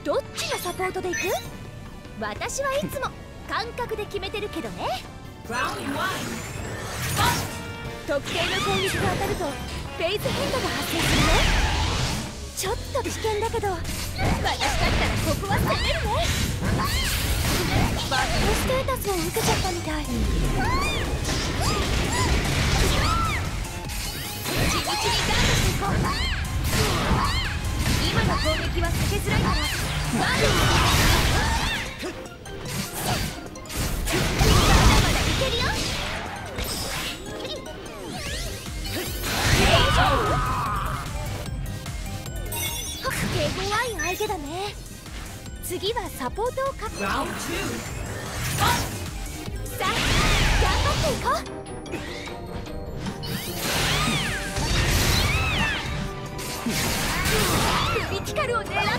どっちのサポートでいく？私はいつも感覚で決めてるけどね。特定の攻撃が当たるとフェイズ変化が発生するね。ちょっと危険だけど、私だったらここは攻めるね。バッドステータスを受けちゃったみたい。地道にガードしていこう。今の攻撃は避けづらいからガードをまだまだいけるよ。手強い相手だね。次はサポートを確保。さあ頑張っていこう。クリティカルを狙ってきた。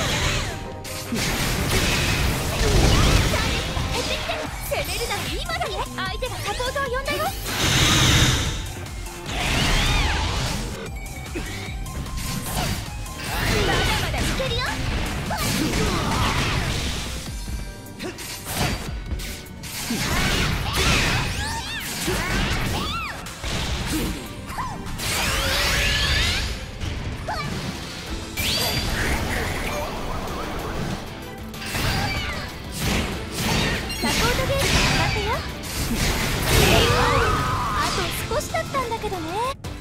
攻めるなら今だね。相手がサポートを呼んだよ。まだまだいけるよ。サポートゲームが上がったよ。あと少しだったんだけどね。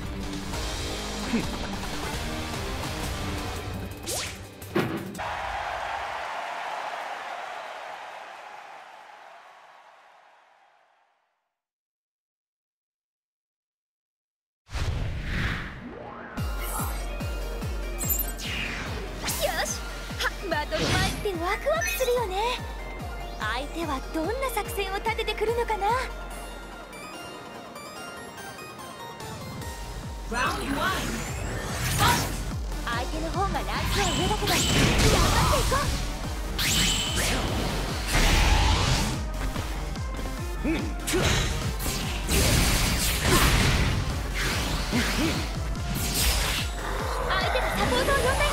バトル前ってワクワクするよね。相手はどんな作戦を立ててくるのかな。相手の方がランクは上だけど頑張っていこう。相手がサポートを呼んだよ。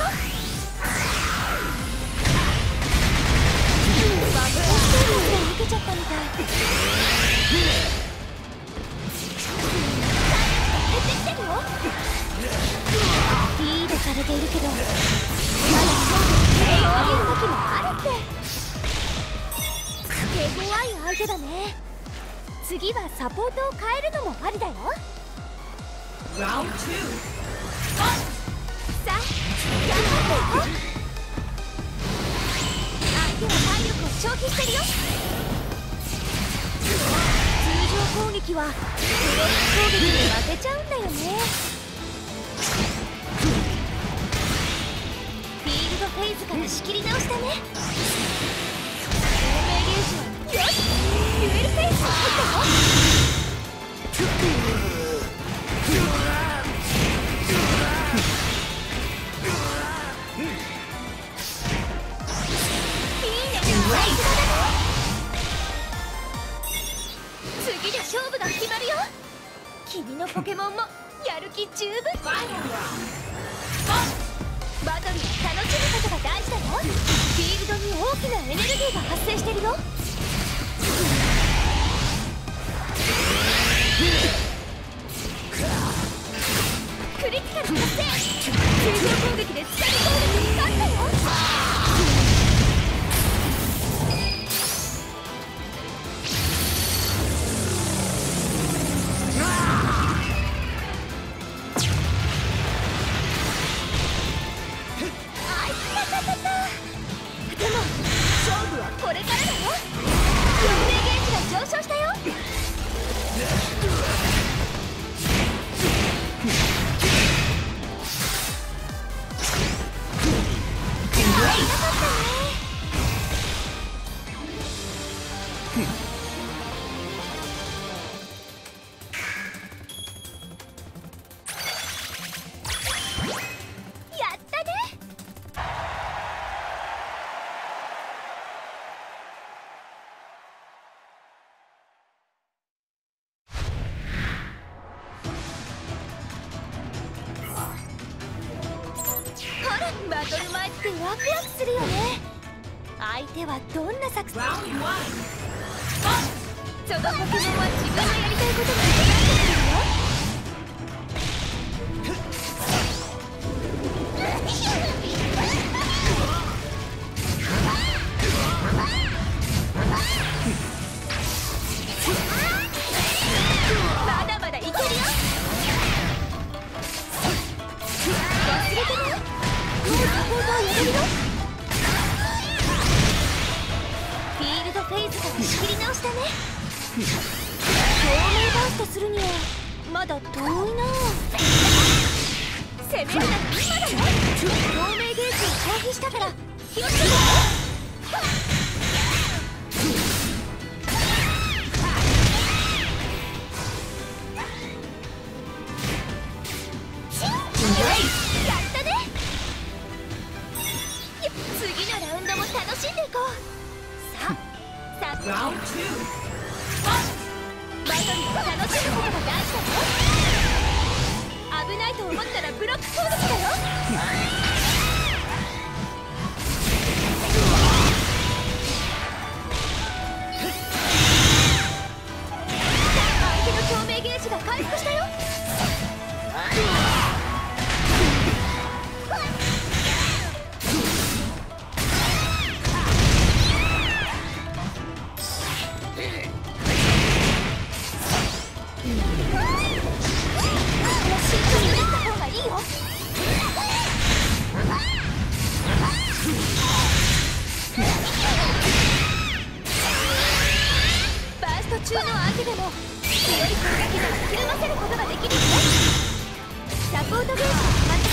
バッドステータスを受けちゃったみたい。減ってきてるよ。リードされているけどまだそういう時もあるって。手強い相手だね。次はサポートを変えるのもありだよ。さあ頑張っていこう。相手は体力を消費してるよ。通常攻撃はフロック攻撃に負けちゃうんだよね。フィールドフェイズから仕切り直したね。透明ゲージはよしデュエルフェイスを取ったよ。次で勝負が決まるよ。君のポケモンもやる気十分。バトルは楽しむことが大事だよ。フィールドに大きなエネルギーが発生してるよ。クリティカル達成。通常攻撃で使い攻撃に勝ったよ。でも勝負はこれからだよ。陽明ゲージが上昇したよ。痛かったね。やったね。ほらバトル前ってワワクワクするよね。相手はどんな作戦。そのポケモンは自分のやりたいことができなくなってくるよ。まだまだいけるよ。忘れてね。もうサポーターやれるよ。フィールドフェイズから仕切り直したね。透明バーストするにはまだ遠いな。攻めるなら今だよ。透明ゲージを消費したから気をつけてよ。やったね。次のラウンドも楽しんでいこう。さあバトルを楽しむことが大事だよ。危ないと思ったらブロック攻撃だよ。相手の共鳴ゲージが回復したよ。バースト中の相手でも強い攻撃でひるませることができるよ。サポートゲージが決まって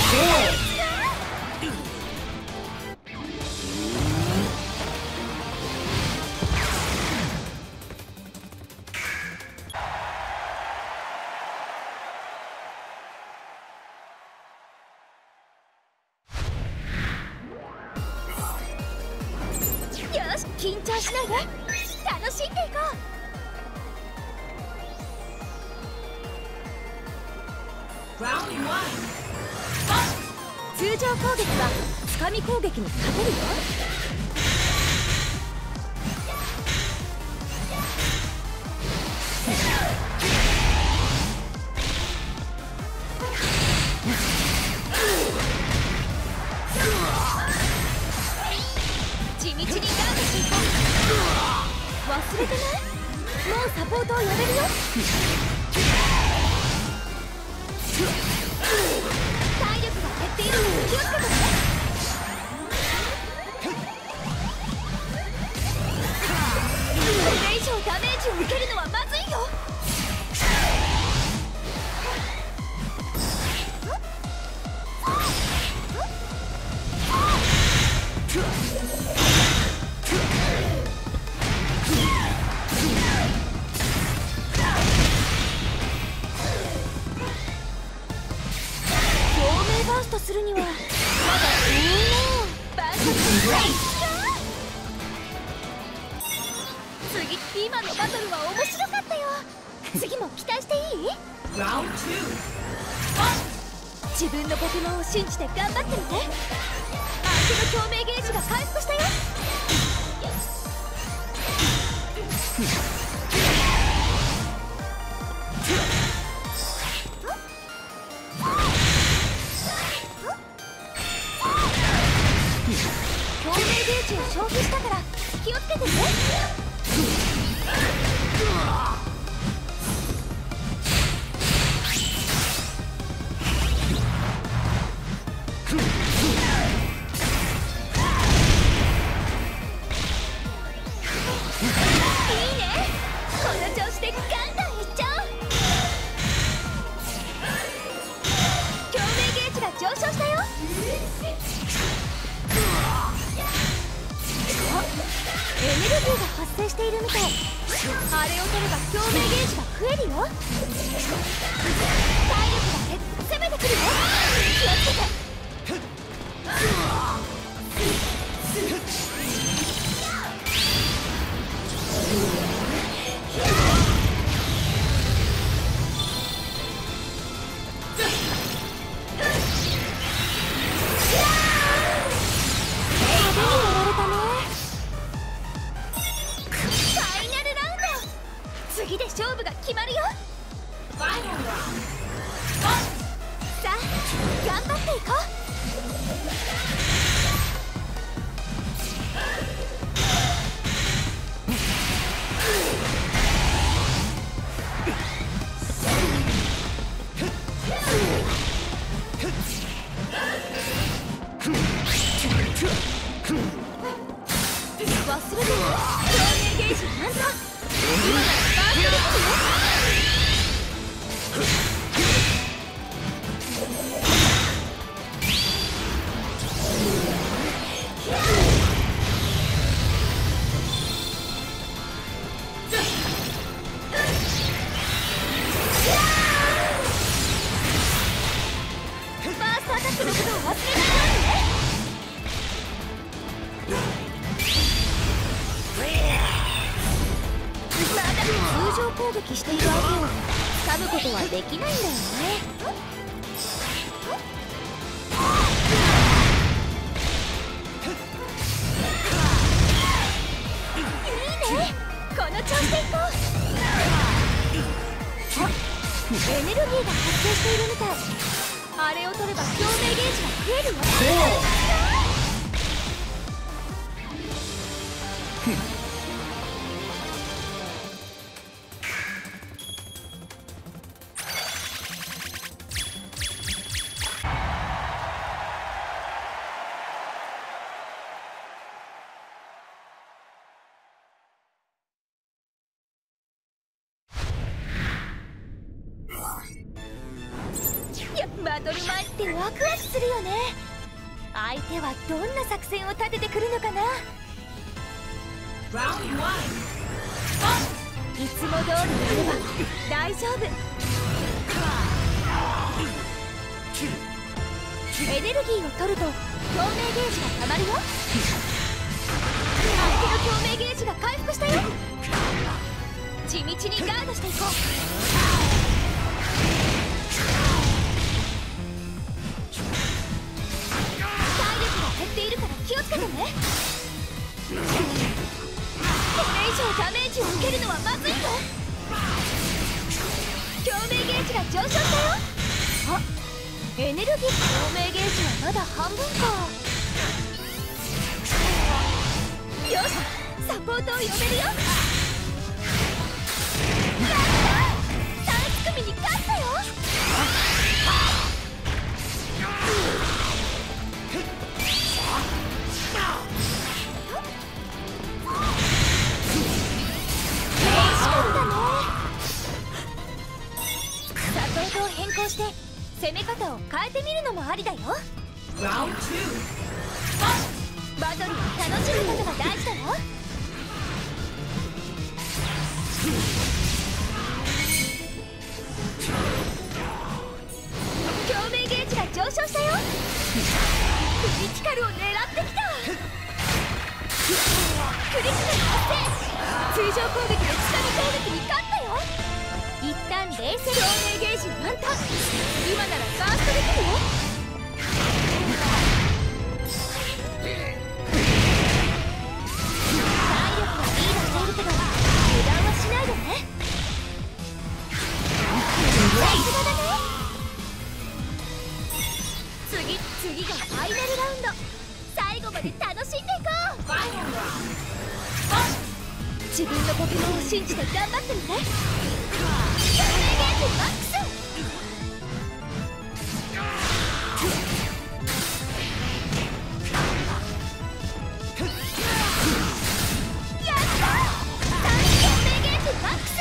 よし、緊張しないで楽しんでいこう。通常攻撃はつかみ攻撃に勝てるよ。地道にガードしていこう。忘れてない？もうサポートをやめるよ。体力が減っているので気をつけてね。これ以上ダメージを受けるのはまずいよ。バーストするにはまだ遠いな。バーストする次、今のバトルは面白かったよ。次も期待していい？自分のポケモンを信じて頑張ってみて。相手の共鳴ゲージが回復したよ。共鳴ゲージを消費したから気をつけてね。いいね。この調子でガンガンいっちゃおう。共鳴ゲージが上昇したよ。エネルギーが発生しているみたい。あれを取れば共鳴ゲージが増えるよ。体力が減って攻めてくるよ。気をつけて。 次で勝負が決まるよ。さあ頑張っていこう。忘れてよ、透明ゲージなんだ。今ならバーストできるよ。バーストアタックのことを忘れないようにね。通常攻撃している相手を掴むことはできないんだよね。いいね、この調子でいこう。あ、エネルギーが発生しているみたい。あれを取れば共鳴ゲージが増えるよ。バトル前ってワクワクするよね。相手はどんな作戦を立ててくるのかな。いつも通りやれば大丈夫。エネルギーを取ると共鳴ゲージがたまるよ。相手の共鳴ゲージが回復したよ。地道にガードしていこう。いるから気をつけてね。これ以上ダメージを受けるのはまずいぞ。共鳴ゲージが上昇したよ。あ、エネルギー共鳴ゲージはまだ半分か。よし、サポートを呼べるよ。やったー、3組に勝ったよ。を変更して攻め方を変えてみるのもありだよ。バトルを楽しむことが大事だよ。共鳴ゲージが上昇したよ。クリティカルを狙ってきた。クリティカル発生。通常攻撃で下の攻撃に勝ったよ。一旦冷静。共鳴ゲージ満タン。今ならバーストできるよ。体力はリードしているけど油断はしないでね。さすがだね。次がファイナルラウンド。最後まで楽しんでいこう。自分のポケモンを信じて頑張ってみて。共鳴ゲージマックス。やったー、共鳴ゲージマックス。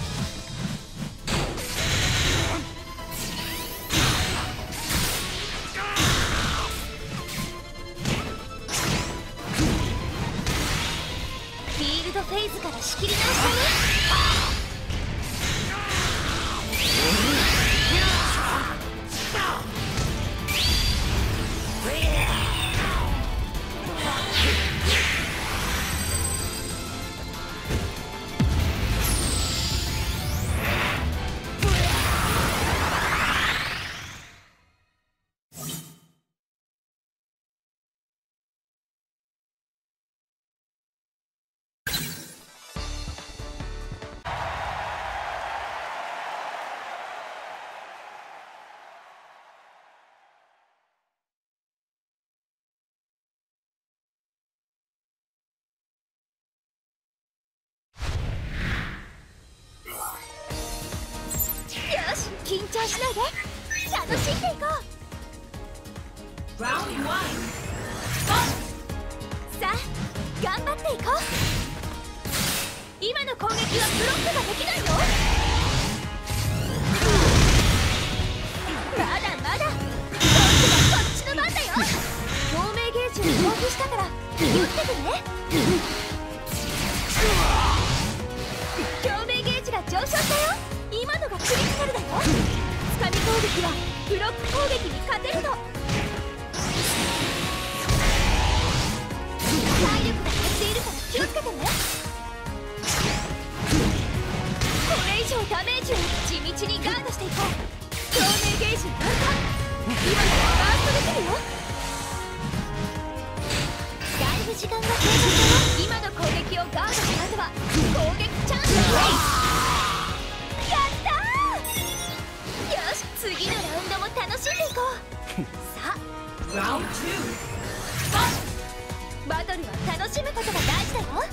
フィールドフェイズから仕切り直したね。 緊張しないで楽しんでいこう。さあ頑張っていこう。今の攻撃はブロックができないよ。まだまだ今度はこっちの番だよ。透明ゲージを消費したから気をつけてね。共鳴ゲージが上昇したよ。今のがクリティカルだよ。つかみ攻撃はブロック攻撃に勝てるの。体力が減っているから気をつけてね。これ以上ダメージを地道にガードしていこう。共鳴ゲージ満タン。今のはバーストできるよ。だいぶ時間が経過したよ。今の攻撃をガードした後は攻撃チャンスだ。やったー。よし次のラウンドも楽しんでいこう。さあラウンド2バトルは楽しむことが大事だよ。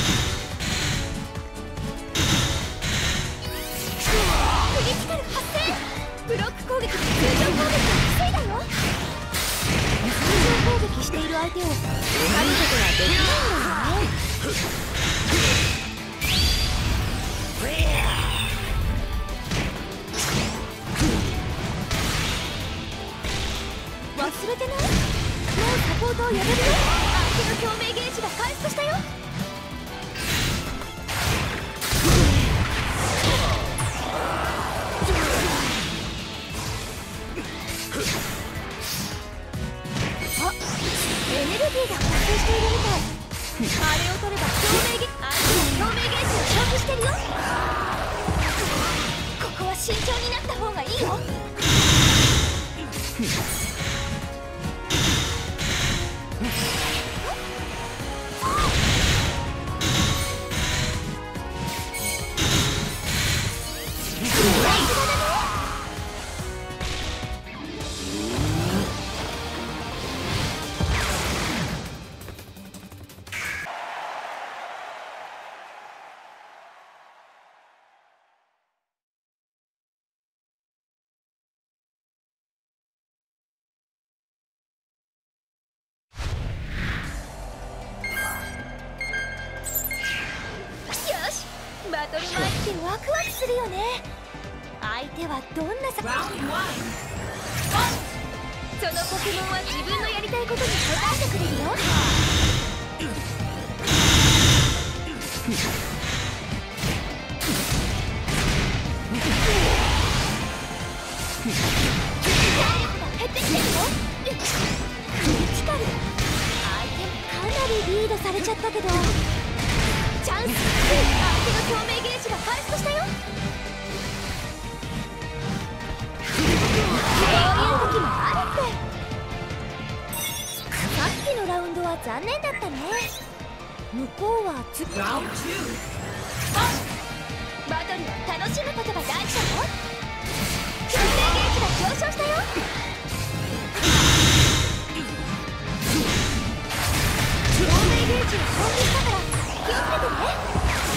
クリティカル発生。ブロック攻撃で通常攻撃を防いだよ。通常攻撃している相手を狩ることはできないのよね。忘れてない？もうサポートを呼べるよ。相手の共鳴ゲージが回復したよ。あ、エネルギーが発生しているみたい。あれを取れば相手の共鳴ゲージを消費してるよ。ここは慎重になった方がいいよ。バトル前ってワクワクするよね。相手はどんなそのポケモンは自分のやりたいことに応えてくれるよ。体力が減ってきてるよ。クリティカル。相手かなりリードされちゃったけどチャンス。相手の共鳴ゲージが回復したよ。こういう時もあるって。さっきのラウンドは残念だったね。向こうはラウンド2バトルは楽しむことが大事だよ。共鳴ゲージが上昇したよ。共鳴ゲージを消費したから気をつけてね。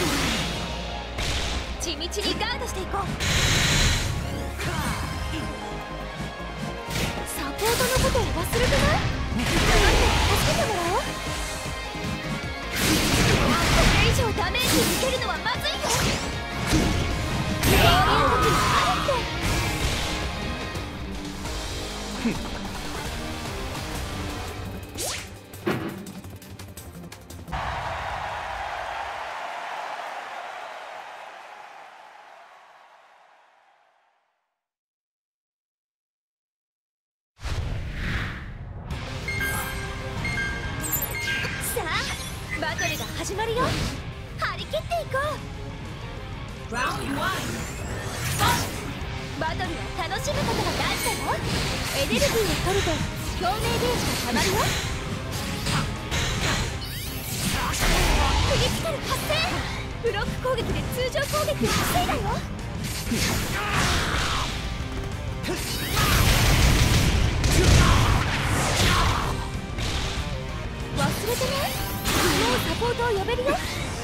地道にガードしていこう。サポートのことを忘れてない？頑張って助けてもらおう。これ以上ダメージ受けるのはまずいよ。こういう時もあるって。バトルが始まるよ。張り切っていこう。ラウンド1バトルは楽しむことが大事だよ。エネルギーを取ると共鳴ゲージがたまるよ。クリティカル発生。ブロック攻撃で通常攻撃を防いだよ。忘れてない？もうサポートを呼べるよ。攻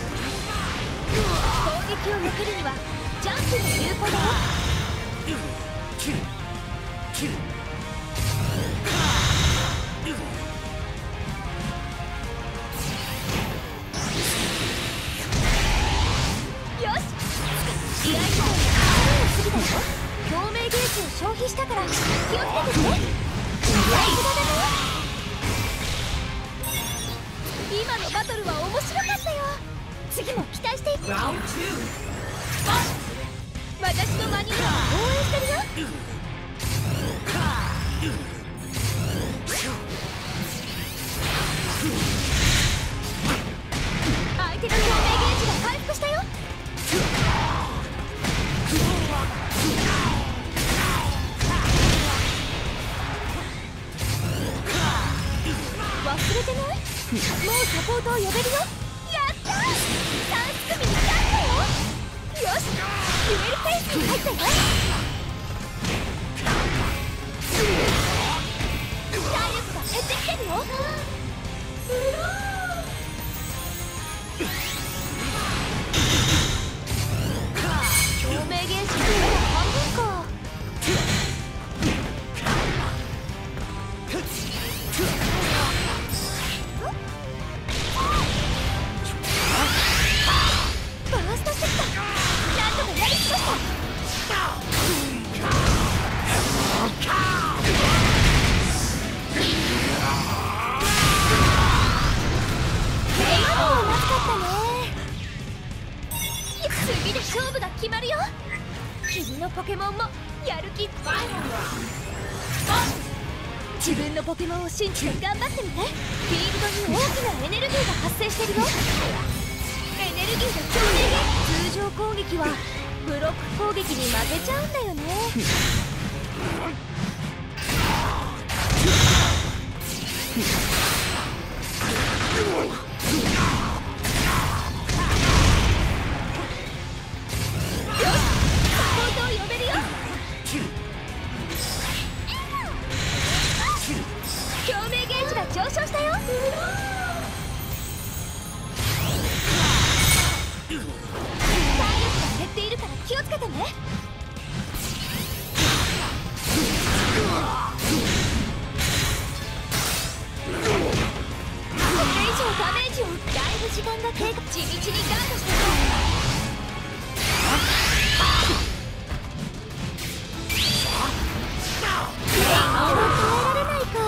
撃を避けるにはジャンプが有効だよ。 共鳴ゲージを消費したから気をつけてね。今のバトルは面白かったよ。次も期待していく。私のマニュアルを応援してるよ。相手の共鳴ゲージが回復したよ。忘れてない？もうサポートを呼べるよ。やったー！3組に勝ったよ。よし、デュエルフェイスに入ったよ。体力が減ってきてるよ。共鳴ゲージが半分か。バーストしてきた。なんとかやりきました。今のはまずかったね。次で勝負が決まるよ。君のポケモンもやる気。自分のポケモンを信じて頑張ってみて。フィールドに大きなエネルギーが発生してるよ。エネルギーが共鳴ゲージ。通常攻撃はブロック攻撃に負けちゃうんだよね。よし、サポートを呼べるよ。共鳴ゲージが上昇したよ。体力が減っているから気をつけてね。これ以上ダメージをだいぶ時間が経過。地道にガードしていこう。耐えられないか。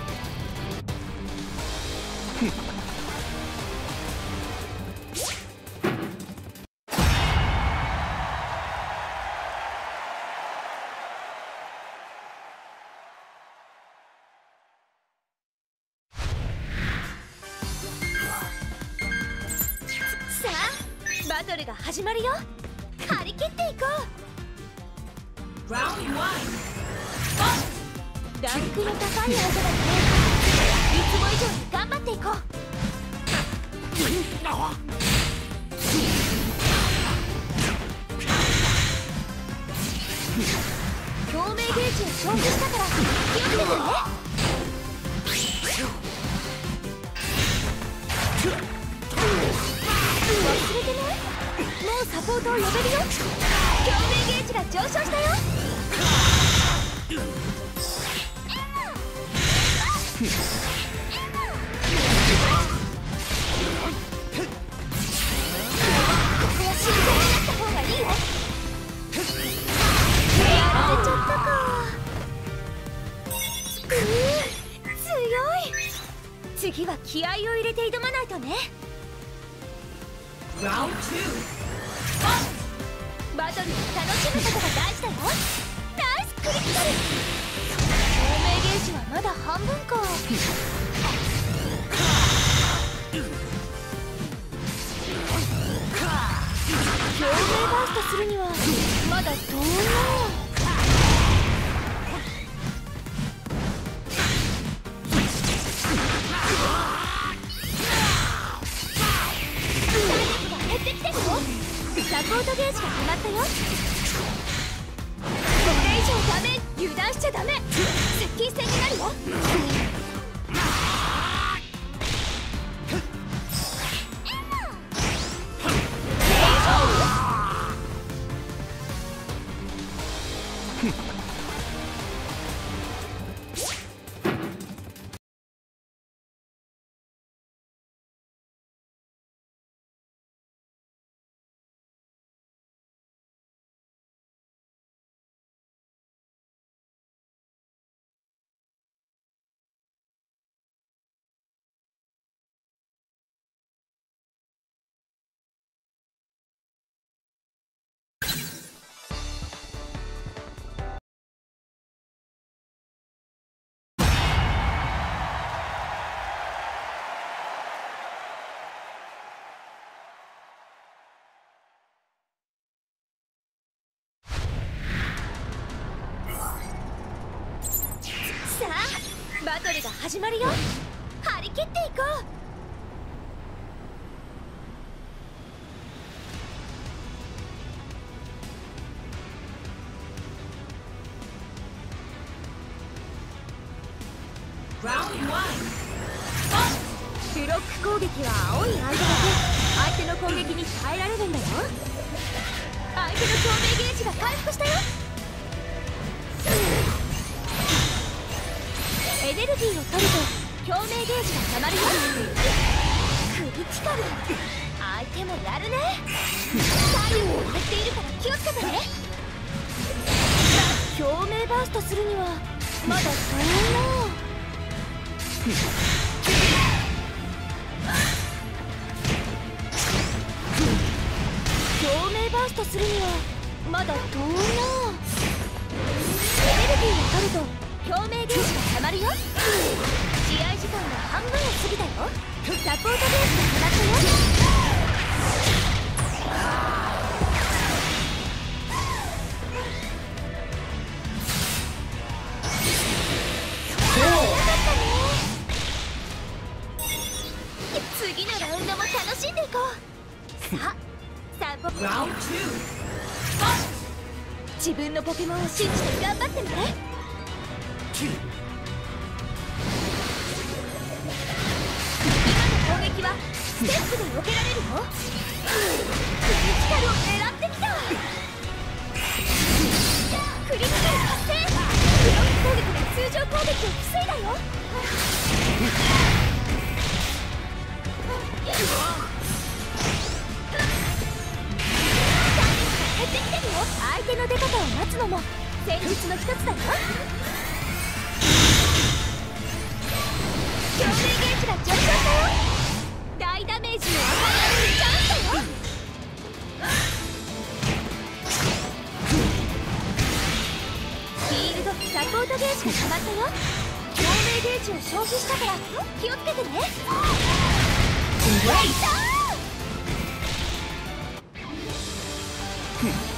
さあ、バトルが始まるよ。張り切っていこう。ランクの高い相手だね。いつも以上に頑張っていこう。共鳴ゲージを消費したから気をつけてね。忘れてない？もうサポートを呼べるよ。共鳴ゲージが上昇したよ。ここは慎重になった方がいいよ。やられちゃったか。強い。次は気合を入れて挑まないとね。バトルを楽しむことが大事だよ。ナイスクリティカル。共鳴ゲージはまだ半分か。共鳴バーストするにはまだ遠いな。サポートゲージが決まったよ。これ以上ダメ。油断しちゃダメ。接近戦になるよ。 始まるよ。張り切っていこう。ブロック攻撃は青い間だけ相手の攻撃に耐えられるんだよ。相手の共鳴ゲージが回復したよ。エネルギーを取ると共鳴ゲージがたまるよ。クリティカル。相手もやるね。左右を張っているから気をつけてね。共鳴バーストするにはまだ遠いな。共鳴バーストするにはまだ遠いな。エネルギーを取ると共鳴ゲージがたまるよ。試合時間は半分を過ぎたよ。サポートゲージがたまったよ。次のラウンドも楽しんでいこう。さあ自分のポケモンを信じて頑張ってみて。今の攻撃はステップで避けられるよ。クリティカルを狙ってきた。クリティカル達成。ブロック攻撃で通常攻撃を防いだよ。相手の出方を待つのも戦術の一つだよ。共鳴ゲージが上昇したよ。大ダメージを与えられるチャンスだよ。フィールドサポートゲージが溜まったよ。共鳴ゲージを消費したから気をつけてね。いたー